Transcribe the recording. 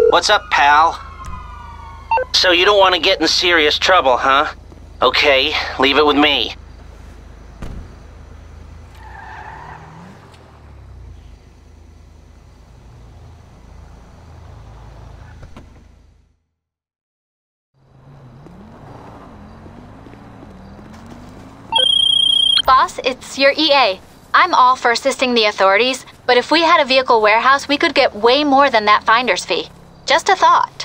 What's up, pal? So you don't want to get in serious trouble, huh? Okay, leave it with me. Boss, it's your EA. I'm all for assisting the authorities, but if we had a vehicle warehouse, we could get way more than that finder's fee. Just a thought.